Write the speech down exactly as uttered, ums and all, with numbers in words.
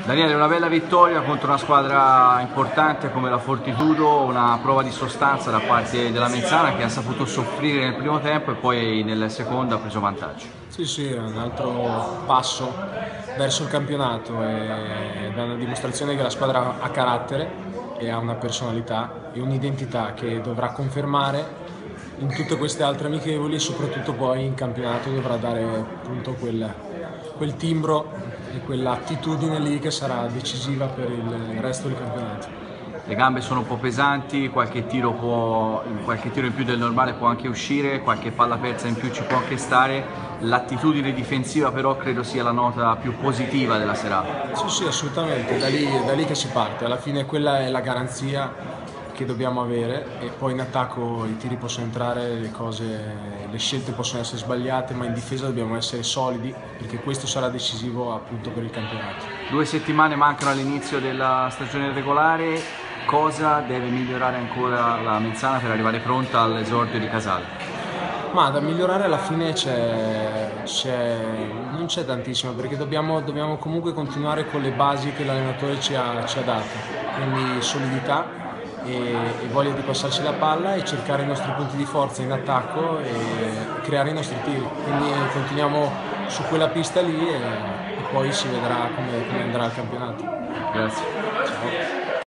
Daniele, una bella vittoria contro una squadra importante come la Fortitudo, una prova di sostanza da parte della Menzana che ha saputo soffrire nel primo tempo e poi nel secondo ha preso vantaggio. Sì, sì, è un altro passo verso il campionato, è una dimostrazione che la squadra ha carattere e ha una personalità e un'identità che dovrà confermare in tutte queste altre amichevoli e soprattutto poi in campionato dovrà dare appunto quel, quel timbro e quell'attitudine lì che sarà decisiva per il resto del campionato. Le gambe sono un po' pesanti, qualche tiro, può, qualche tiro in più del normale può anche uscire, qualche palla persa in più ci può anche stare, l'attitudine difensiva però credo sia la nota più positiva della serata. Sì, sì, assolutamente, da lì, da lì che si parte, alla fine quella è la garanzia che dobbiamo avere e poi in attacco i tiri possono entrare, le cose, le scelte possono essere sbagliate, ma in difesa dobbiamo essere solidi perché questo sarà decisivo appunto per il campionato. Due settimane mancano all'inizio della stagione regolare, cosa deve migliorare ancora la Menzana per arrivare pronta all'esordio di Casale? Ma da migliorare alla fine c'è, non c'è tantissimo perché dobbiamo, dobbiamo comunque continuare con le basi che l'allenatore ci ha, ci ha dato, quindi solidità e, e voglia di passarci la palla e cercare i nostri punti di forza in attacco e creare i nostri tiri, quindi continuiamo su quella pista lì e, e poi si vedrà come, come andrà il campionato. Grazie. Ciao.